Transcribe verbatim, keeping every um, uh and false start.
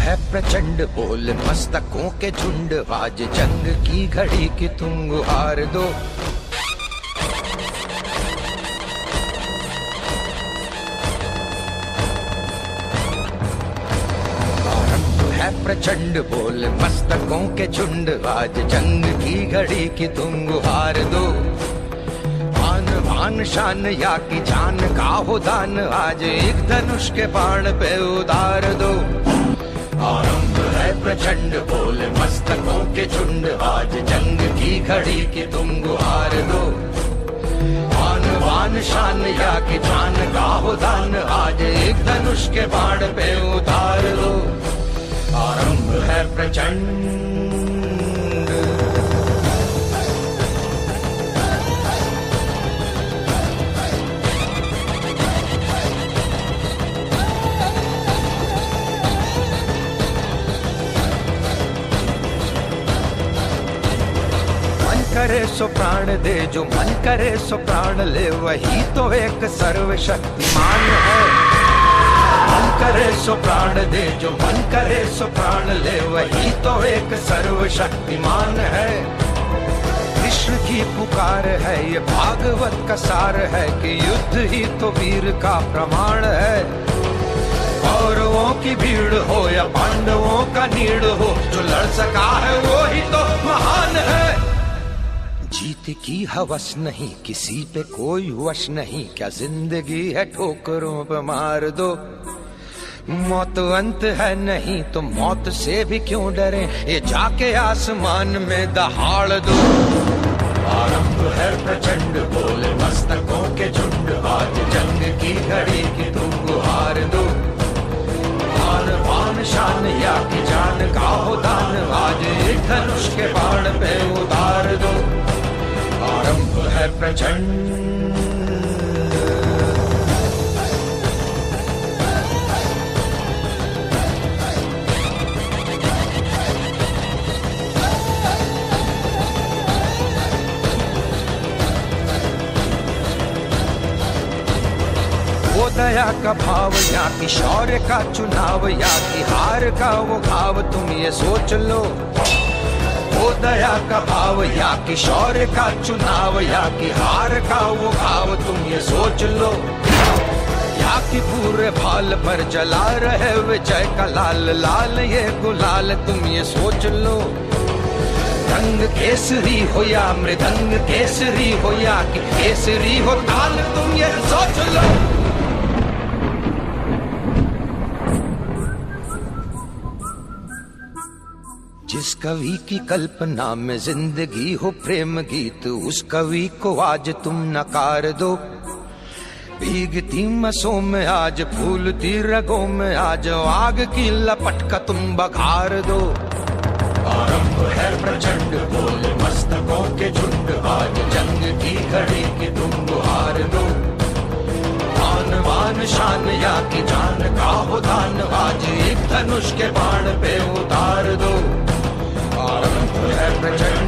है प्रचंड बोल मस्तकों के झुंड, आज जंग की घड़ी की तुम गुहार दो। है प्रचंड बोल मस्तकों के झुंड, आज जंग की घड़ी की तुम गुहार दो। आन बान शान या की जान का हो दान, आज एक धनुष के बाण पे उतार दो। आरंभ है प्रचंड बोल मस्तकों के झुंड, आज जंग की घड़ी की तुम गुहार दो। आन बान शान या की जान का हो दान, आज एक धनुष के बाण पे उतार दो। आरंभ है प्रचंड। मन करे सो प्राण दे, जो मन करे सो प्राण ले, वही तो एक सर्वशक्तिमान है। मन करे सो प्राण दे, जो मन करे सो प्राण ले, वही तो एक सर्वशक्तिमान है। कृष्ण की पुकार है, ये भागवत का सार है, कि युद्ध ही तो वीर का प्रमाण है। कौरवों की भीड़ हो या पांडवों का नीड़ हो, जो लड़ सका है वो ही तो महान है। जीत की हवस नहीं, किसी पे कोई वश नहीं, क्या जिंदगी है ठोकरों पे मार दो। मौत अंत है नहीं तो मौत से भी क्यों डरे, ये जाके आसमान में दहाड़ दो। आरंभ है प्रचंड बोल मस्तकों के झुंड, आज जंग की घड़ी की तुम गुहार दो। आन बान शान या की जान का हो दान, आज एक धनुष के बाण पे उतार दो। आरंभ है प्रचंड। वो दया का भाव या कि शौर्य का चुनाव, या कि हार का वो भाव, तुम ये सोच लो। वो दया का भाव या कि शौर्य का चुनाव, या कि हार का वो भाव, तुम ये सोच लो। या कि पूरे भाल पर जला रहे विजय का लाल लाल ये गुलाल, तुम ये सोच लो। रंग केसरी हो या मृदंग केसरी हो, या कि केसरी हो ताल, तुम ये सोच लो। जिस कवि की कल्पना में जिंदगी हो प्रेम गीत, उस कवि को आज तुम नकार दो। भीगती मसों में आज फूलती रगों में आज, आग की लपट का तुम बघार दो। आरंभ है प्रचंड बोल मस्तकों के झुंड, आज जंग की घड़ी की तुम गुहार दो। आन बान शान या की जान का हो दान, आज एक धनुष के बाण पे उतार दो। आरंभ है प्रचंड।